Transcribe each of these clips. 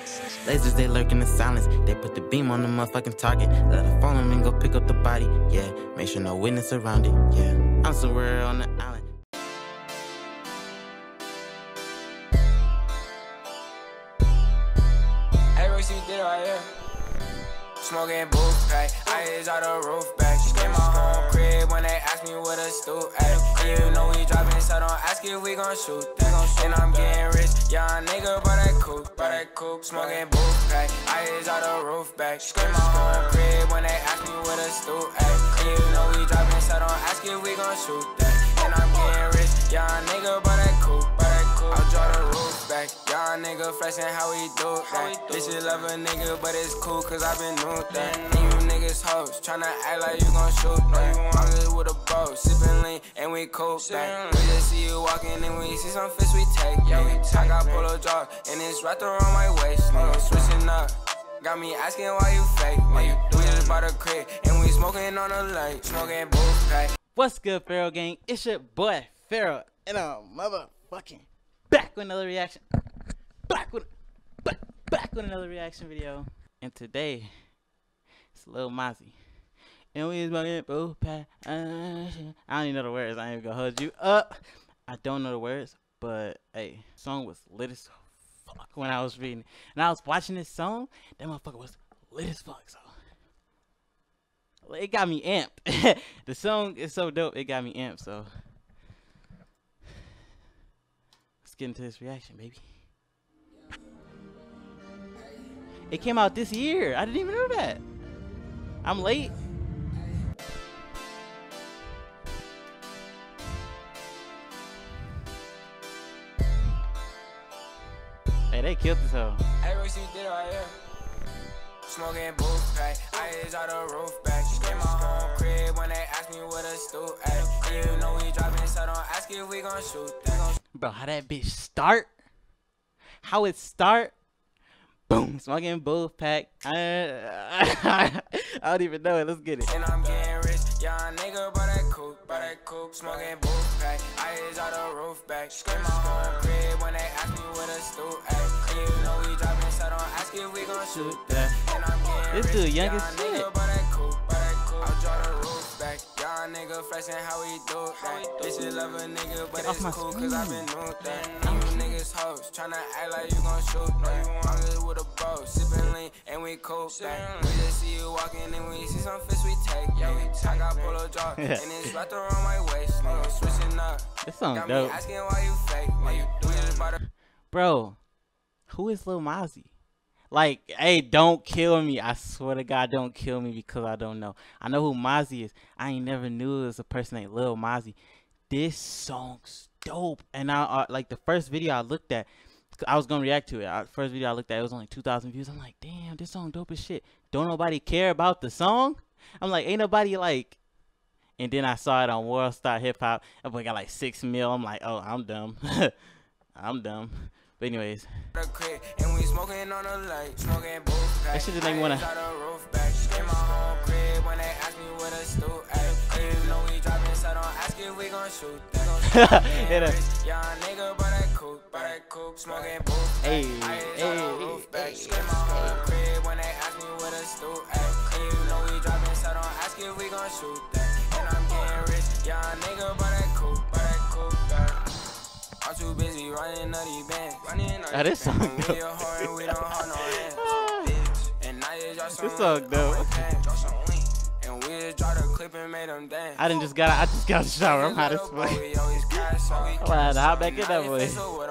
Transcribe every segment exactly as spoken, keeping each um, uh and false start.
Lasers, they lurk in the silence. They put the beam on the motherfucking target. Let her follow me and go pick up the body. Yeah, make sure no witness around it. Yeah, I'm somewhere on the island. Hey, what you did right here? Smoking Boof, hey, I is out the roof back. She came my home crib when they asked me what a stoop, hey. And you know we driving, so don't ask if we gon' shoot that. And I'm getting rich, young nigga, by that coupe, by that coupe. Smoking Boof, hey, I is out the roof back. She came my home crib when they asked me what a stoop, hey. And you know we driving, so don't ask if we gon' shoot that. And I'm getting rich, young nigga, by that coupe, by that coupe. I draw the roof back, young nigga flexing how we do that. Bitches love a nigga, but it's cool cause I been new that. And you niggas hoes, tryna act like you gon' shoot that. I'm just with a bro, sippin' lean, and we cool back. We just see you walking and we see some fish we take. Yeah, we I got polo jaw, and it's wrapped around my waist. Nigga switching up, got me asking why you fake. Nigga, we just bought a crib, and we smoking on the lake. Smoking Boof pack. What's good, Farohgang? It's your boy, Faroh, and I'm motherfucking back with another reaction. Back with, back, back with another reaction video. And today, it's Lil Mozzy. And we smoking Boof pack. I don't even know the words. I ain't even gonna hold you up. I don't know the words, but hey, song was lit as fuck when I was reading it. And I was watching this song, that motherfucker was lit as fuck. So it got me amped. The song is so dope, it got me amped. So let's get into this reaction, baby. It came out this year. I didn't even know that. I'm late. Hey, they killed this hoe. Hey, what you did right here? Smoking Boof pack, I is out the roof back. She came my home crib when they asked me what a stoop, ay. And you know we driving, so don't ask if we gon' shoot that. Bro, how that bitch start? How it start? Boom, smoking Boof pack. I, I don't even know it. Let's get it. And I'm getting rich, young nigga, by that coupe, by that coupe. Smoking Boof pack, I is out the roof back. She came my home crib when they asked me what a stoop, ay. And you know we driving, so don't ask if we gon' shoot that. And I'm getting This rich, dude young as young shit. nigga, by that coupe, by that coupe. I draw the roof back, young nigga flexing how we do that. Bitches love a nigga, but it's cool cause I been new that. And you niggas hoes, tryna act like you gon' shoot that. I'm just with a bro, sippin' lean, and we cool back. We just see you walking and we see some fish we take. Yeah, we I got polo jaw, and it's wrapped around my waist. Nigga switching up, This song got me dope. asking why you fake. Nigga, we just bought a Bro, who is Lil Mozzy? Like, hey, don't kill me. I swear to God, don't kill me because I don't know. I know who Mozzy is. I ain't never knew it was a person named Lil Mozzy. This song's dope. And I uh, like the first video I looked at, I was gonna react to it. I, first video I looked at, it was only two thousand views. I'm like, damn, this song dope as shit. Don't nobody care about the song? I'm like, ain't nobody like. And then I saw it on World Star Hip Hop. That boy got like six mil. I'm like, oh, I'm dumb. I'm dumb. But anyways, and we smoking on the lake, smoking Boof pack. that shit just make me wanna. In my home crib when they ask me what a stoop, ay. You know we driving, so don't ask if we gon' shoot that. Hit her. Young nigga, by that coupe, by that coupe, smoking Boof pack. Hey, Hey, hey, hey. In my home crib when they ask me what a stoop, ay. You know we driving, so don't ask if we gon' shoot that. And I'm getting rich, young nigga, by that coupe, by that coupe, yeah. I'm too busy running nutty bands. Oh, this song dope. This song dope. And we just dropped a clip and made them dance. I didn't just got. I just got out of the shower. I'm hot as fuck. I'm gonna hop back in that boy.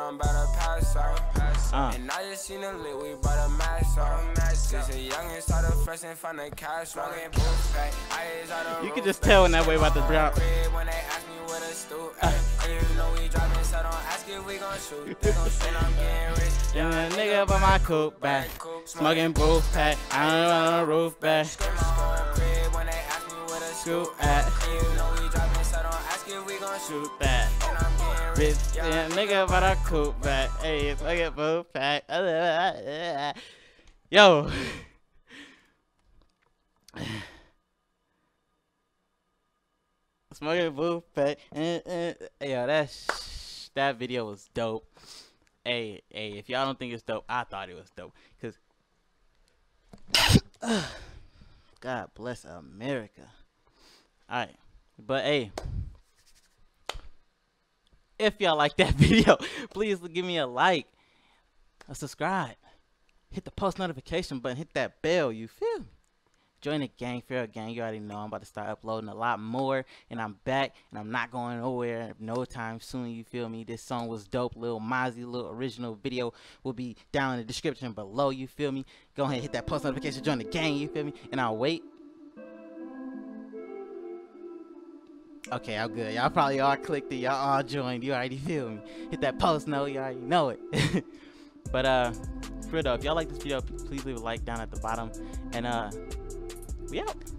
Uh. And I just seen them lit. We brought a mask on. Since a youngin' started fresh and found the cash. You can just tell when that way about to drop. When they ask me what a stoop, you know we dropping, so don't ask if we gon' shoot. And I'm getting rich. Young nigga by my coupe back, smoking Boof pack. I don't on the roof back. When they ask me what a Scoop at, you know we dropping, so don't ask if we gon' shoot. shoot that. And I'm getting rich. Bitch, young nigga by the coupe back. Hey, smoking Boof pack. Yo. Smoking Boof pack. Yo, that sh that video was dope. Hey, hey, if y'all don't think it's dope, I thought it was dope. Cause God bless America. Alright. But hey, if y'all like that video, please give me a like, a subscribe, hit the post notification button, hit that bell, you feel me? Join the gang, Farohgang. You already know I'm about to start uploading a lot more, and I'm back, and I'm not going nowhere no time soon, you feel me? This song was dope. Lil Mozzy, little original video will be down in the description below, you feel me? Go ahead, hit that post notification, join the gang, you feel me? And I'll wait. Okay, I'm good. Y'all probably all clicked it. Y'all all joined. You already feel me. Hit that post note. You already know it. But, uh, for real though, if y'all like this video, please leave a like down at the bottom. And, uh, we out.